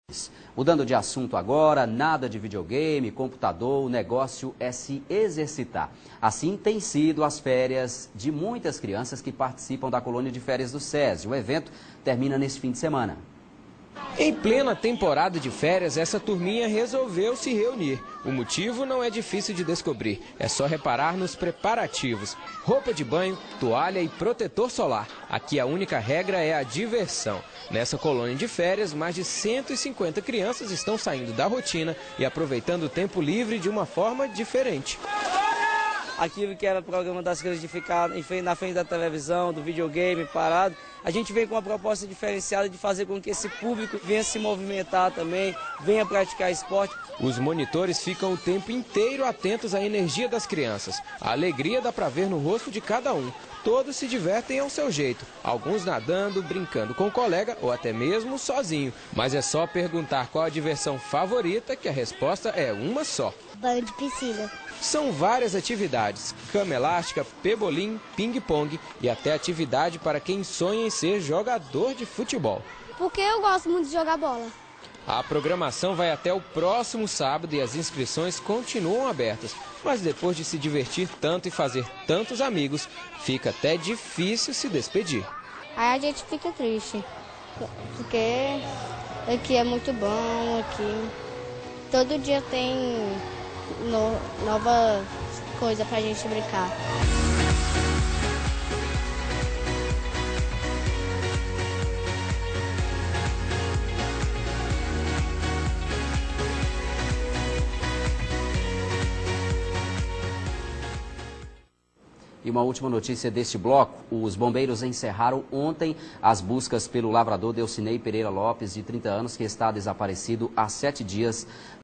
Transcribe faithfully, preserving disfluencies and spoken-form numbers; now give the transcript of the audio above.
Mudando de assunto agora, nada de videogame, computador, o negócio é se exercitar. Assim tem sido as férias de muitas crianças que participam da colônia de férias do SESI. O evento termina nesse fim de semana. Em plena temporada de férias, essa turminha resolveu se reunir. O motivo não é difícil de descobrir, é só reparar nos preparativos. Roupa de banho, toalha e protetor solar. Aqui a única regra é a diversão. Nessa colônia de férias, mais de cento e cinquenta crianças estão saindo da rotina e aproveitando o tempo livre de uma forma diferente. Aquilo que era programa das crianças de ficar na frente da televisão, do videogame, parado, a gente vem com uma proposta diferenciada de fazer com que esse público venha se movimentar também, venha praticar esporte. Os monitores ficam o tempo inteiro atentos à energia das crianças. A alegria dá para ver no rosto de cada um. Todos se divertem ao seu jeito, alguns nadando, brincando com o colega ou até mesmo sozinho. Mas é só perguntar qual a diversão favorita que a resposta é uma só. Banho de piscina. São várias atividades, cama elástica, pebolim, ping-pong e até atividade para quem sonha em ser jogador de futebol. Porque eu gosto muito de jogar bola. A programação vai até o próximo sábado e as inscrições continuam abertas. Mas depois de se divertir tanto e fazer tantos amigos, fica até difícil se despedir. Aí a gente fica triste, porque aqui é muito bom, aqui todo dia tem no, nova coisa pra gente brincar. E uma última notícia deste bloco, os bombeiros encerraram ontem as buscas pelo lavrador Delcinei Pereira Lopes, de trinta anos, que está desaparecido há sete dias